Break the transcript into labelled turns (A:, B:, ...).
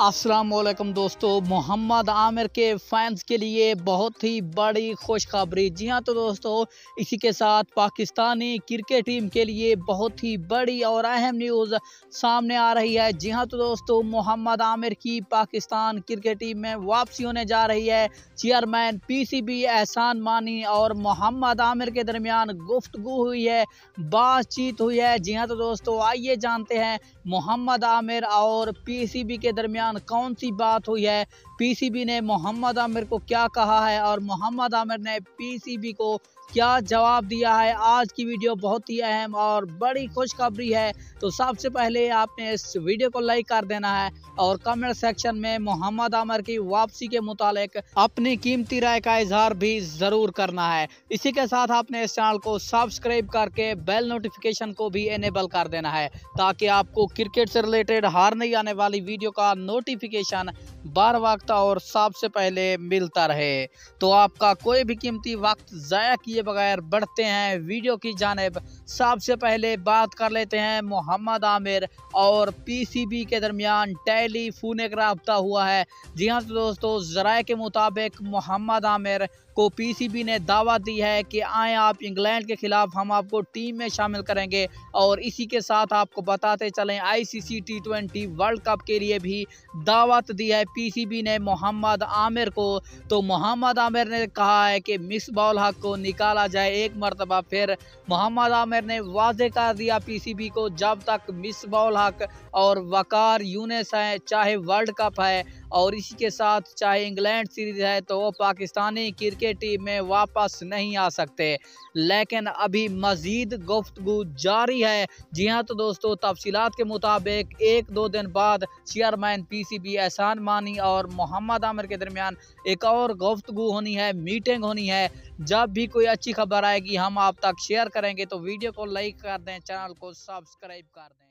A: अस्सलाम वालेकुम दोस्तों, मोहम्मद आमिर के फैंस के लिए बहुत ही बड़ी खुशखबरी। जी हाँ तो दोस्तों, इसी के साथ पाकिस्तानी क्रिकेट टीम के लिए बहुत ही बड़ी और अहम न्यूज़ सामने आ रही है। जी हाँ तो दोस्तों, मोहम्मद आमिर की पाकिस्तान क्रिकेट टीम में वापसी होने जा रही है। चेयरमैन पीसीबी एहसान मानी और मोहम्मद आमिर के दरमियान गुफ्तगू हुई है, बातचीत हुई है। जी हाँ तो दोस्तों, आइए जानते हैं मोहम्मद आमिर और पीसीबी के दरमियान कौन सी बात हुई है, पीसीबी ने मोहम्मद आमिर को क्या कहा है और मोहम्मद आमिर ने पीसीबी को क्या जवाब दिया है। आज की वीडियो बहुत ही अहम और बड़ी खुशखबरी है। तो सबसे पहले आपने इस वीडियो को लाइक कर देना है और कमेंट सेक्शन में मोहम्मद आमिर की वापसी के मुतालिक अपनी कीमती राय का इजहार भी ज़रूर करना है। इसी के साथ आपने इस चैनल को सब्सक्राइब करके बेल नोटिफिकेशन को भी इनेबल कर देना है, ताकि आपको क्रिकेट से रिलेटेड हर नई आने वाली वीडियो का नोटिफिकेशन बार वक्त और सबसे पहले मिलता रहे। तो आपका कोई भी कीमती वक्त ज़ाया किए बगैर बढ़ते हैं वीडियो की जानिब। सबसे पहले बात कर लेते हैं मोहम्मद आमिर और पीसीबी के दरमियान टेलीफोनिक रब्ता हुआ है। जी हाँ तो दोस्तों, ज़राए के मुताबिक मोहम्मद आमिर को पीसीबी ने दावत दी है कि आए आप इंग्लैंड के खिलाफ, हम आपको टीम में शामिल करेंगे। और इसी के साथ आपको बताते चलें, आईसीसी टी20 वर्ल्ड कप के लिए भी दावत दी है पीसीबी ने मोहम्मद आमिर को। तो मोहम्मद आमिर ने कहा है कि मिसबाउल हक को निकाला जाए एक मरतबा फिर। मोहम्मद आमिर ने वाजे कर दिया पीसीबी को, जब तक मिसबाउल हक और वकार यूनिस है, चाहे वर्ल्ड कप है और इसी के साथ चाहे इंग्लैंड सीरीज है, तो वो पाकिस्तानी क्रिकेट टीम में वापस नहीं आ सकते। लेकिन अभी मजीद गुफ्तगू जारी है। जी हाँ तो दोस्तों, तफसीलात के मुताबिक 1-2 दिन बाद चेयरमैन पीसीबी एहसान मानी और मोहम्मद आमिर के दरमियान एक और गुफ्तगू होनी है, मीटिंग होनी है। जब भी कोई अच्छी खबर आएगी हम आप तक शेयर करेंगे। तो वीडियो को लाइक कर दें, चैनल को सब्सक्राइब कर दें।